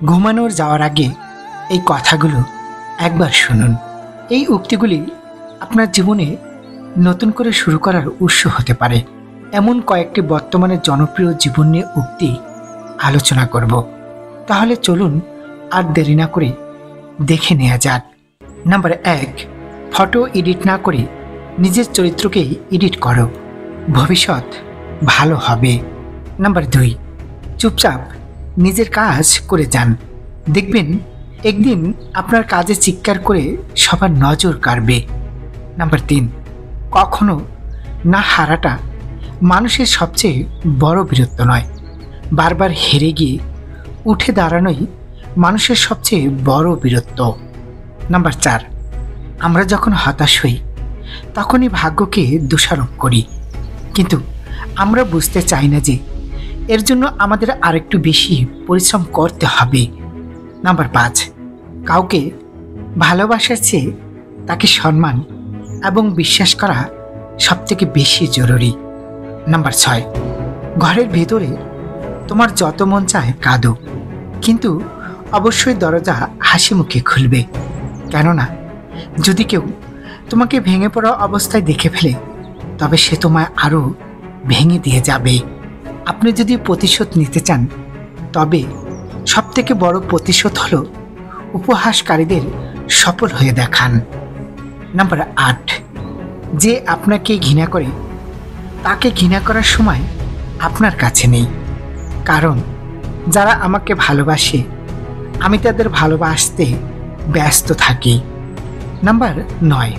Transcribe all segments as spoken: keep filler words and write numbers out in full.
ঘুমানোর যাওয়ার আগে এই কথাগুলো একবার শুনুন। এই উক্তিগুলি আপনার জীবনে নতুন করে শুরু করার উৎস হতে পারে। এমন কয়েকটি বর্তমানে জনপ্রিয় জীবন নিয়ে উক্তি আলোচনা করব। তাহলে চলুন আর দেরি না করে দেখে নেওয়া যাক। নাম্বার এক, ফটো এডিট না করে নিজের চরিত্রকে এডিট করো, ভবিষ্যৎ ভালো হবে। নাম্বার দুই, চুপচাপ নিজের কাজ করে যান, দেখবেন একদিন আপনার কাজে চিৎকার করে সবার নজর কাড়বে। নাম্বার তিন, কখনো না হারাটা মানুষের সবচেয়ে বড় বীরত্ব নয়, বারবার হেরে গিয়ে উঠে দাঁড়ানোই মানুষের সবচেয়ে বড় বীরত্ব। নাম্বার চার, আমরা যখন হতাশ হই তখনই ভাগ্যকে দোষারোপ করি, কিন্তু আমরা বুঝতে চাই না যে এর জন্য আমাদের আরেকটু বেশি পরিশ্রম করতে হবে। নাম্বার পাঁচ, কাউকে ভালোবাসার চেয়ে তাকে সম্মান এবং বিশ্বাস করা সবথেকে বেশি জরুরি। নাম্বার ছয়, ঘরের ভেতরে তোমার যত মন চায় কাঁদো, কিন্তু অবশ্যই দরজা হাসি মুখে খুলবে, কেননা যদি কেউ তোমাকে ভেঙে পড়া অবস্থায় দেখে ফেলে তবে সে তোমায় আরও ভেঙে দিয়ে যাবে। আপনি যদি প্রতিশোধ নিতে চান তবে সবথেকে বড় প্রতিশোধ হলো উপহাসকারীদের সফল হয়ে দেখান। নাম্বার আট, যে আপনাকে ঘৃণা করে তাকে ঘৃণা করার সময় আপনার কাছে নেই, কারণ যারা আমাকে ভালোবাসে আমি তাদের ভালোবাসতে ব্যস্ত থাকি। নাম্বার নয়,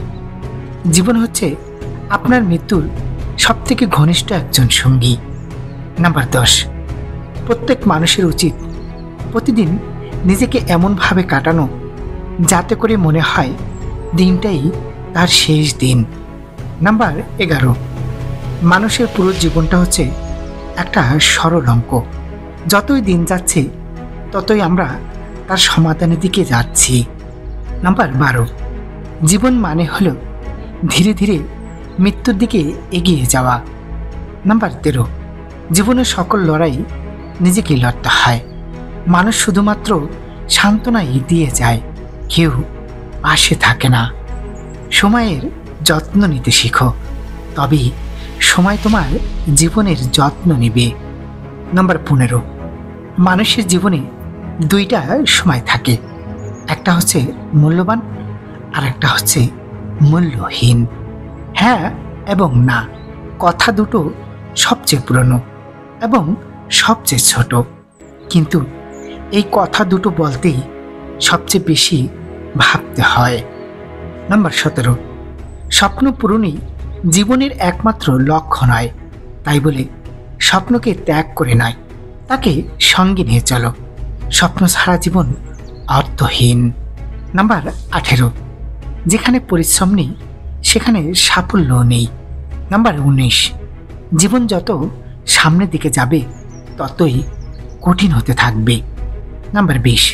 জীবন হচ্ছে আপনার মৃত্যুর সবথেকে ঘনিষ্ঠ একজন সঙ্গী। নাম্বার দশ, প্রত্যেক মানুষের উচিত প্রতিদিন নিজেকে এমনভাবে কাটানো যাতে করে মনে হয় দিনটাই তার শেষ দিন। নাম্বার এগারো, মানুষের পুরো জীবনটা হচ্ছে একটা সরল অঙ্ক, যতই দিন যাচ্ছে ততই আমরা তার সমাধানের দিকে যাচ্ছি। নাম্বার বারো, জীবন মানে হলো ধীরে ধীরে মৃত্যুর দিকে এগিয়ে যাওয়া। নাম্বার তেরো, জীবনের সকল লড়াই নিজেকে লড়তে হয়, মানুষ শুধুমাত্র সান্ত্বনাই দিয়ে যায়, কেউ পাশে থাকে না। সময়ের যত্ন নিতে শিখো, তবেই সময় তোমার জীবনের যত্ন নেবে। নাম্বার পনেরো, মানুষের জীবনে দুইটা সময় থাকে, একটা হচ্ছে মূল্যবান আর একটা হচ্ছে মূল্যহীন। হ্যাঁ এবং না কথা দুটো সবচেয়ে পুরনো এবং সবচেয়ে ছোট, কিন্তু এই কথা দুটো বলতেই সবচেয়ে বেশি ভাবতে হয়। নাম্বার সতেরো, স্বপ্ন পূরণই জীবনের একমাত্র লক্ষ্য নয়, তাই বলে স্বপ্নকে ত্যাগ করে নয়, তাকে সঙ্গে নিয়ে চলো, স্বপ্ন ছাড়া জীবন অর্থহীন। নাম্বার আঠেরো, যেখানে পরিশ্রম নেই সেখানে সাফল্য নেই। নাম্বার উনিশ, জীবন যত সামনের দিকে যাবে ততই কঠিন হতে থাকবে। নাম্বার বিশ,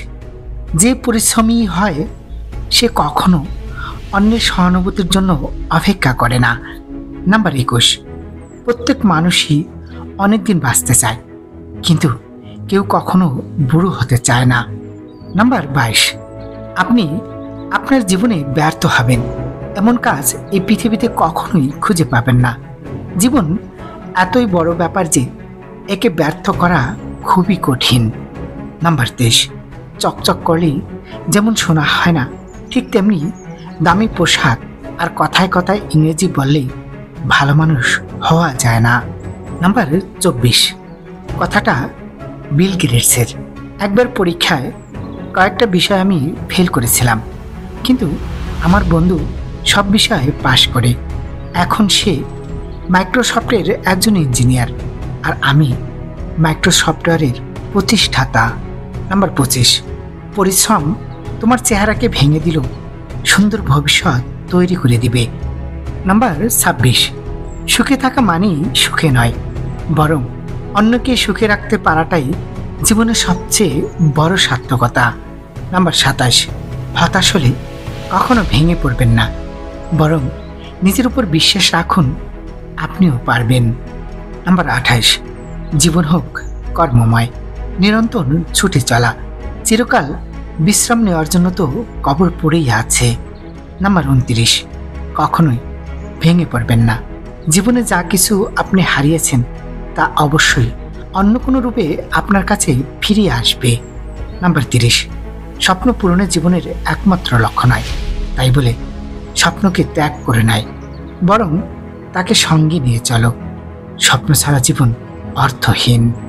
যে পরিশ্রমী হয় সে কখনো অন্যের সহানুভূতির জন্য অপেক্ষা করে না। নাম্বার একুশ, প্রত্যেক মানুষই অনেক দিন বাঁচতে চায়, কিন্তু কেউ কখনো বুড়ো হতে চায় না। নাম্বার বাইশ, আপনি আপনার জীবনে ব্যর্থ হবেন এমন কাজ এই পৃথিবীতে কখনোই খুঁজে পাবেন না। জীবন এতই বড় ব্যাপার যে একে ব্যর্থ করা খুবই কঠিন। নাম্বার তেইশ, চকচক করলেই যেমন শোনা হয় না, ঠিক তেমনি দামি পোশাক আর কথায় কথায় ইংরেজি বললেই ভালো মানুষ হওয়া যায় না। নাম্বার চব্বিশ, কথাটা বিল গেটসের। একবার পরীক্ষায় কয়েকটা বিষয় আমি ফেল করেছিলাম, কিন্তু আমার বন্ধু সব বিষয়ে পাশ করে, এখন সে মাইক্রোসফটের একজন ইঞ্জিনিয়ার আর আমি মাইক্রোসফটওয়্যারের প্রতিষ্ঠাতা। নাম্বার পঁচিশ, পরিশ্রম তোমার চেহারাকে ভেঙে দিল সুন্দর ভবিষ্যৎ তৈরি করে দিবে। নাম্বার ছাব্বিশ, সুখে থাকা মানেই সুখে নয়, বরং অন্যকে সুখে রাখতে পারাটাই জীবনের সবচেয়ে বড় সার্থকতা। নাম্বার সাতাশ, হতাশ হলে কখনো ভেঙে পড়বেন না, বরং নিজের উপর বিশ্বাস রাখুন, আপনিও পারবেন। নাম্বার আঠাশ, জীবন হোক কর্মময়, নিরন্তর ছুটে চলা, চিরকাল বিশ্রাম নেওয়ার জন্য তো কবর পড়েই আছে। নাম্বার উনত্রিশ, কখনোই ভেঙে পড়বেন না। জীবনে যা কিছু আপনি হারিয়েছেন তা অবশ্যই অন্য কোনো রূপে আপনার কাছে ফিরিয়ে আসবে। নাম্বার তিরিশ, স্বপ্ন পূরণের জীবনের একমাত্র লক্ষ্য নয়, তাই বলে স্বপ্নকে ত্যাগ করে নাই, বরং তাকে সঙ্গে নিয়ে চলো। স্বপ্ন ছাড়া জীবন অর্থহীন।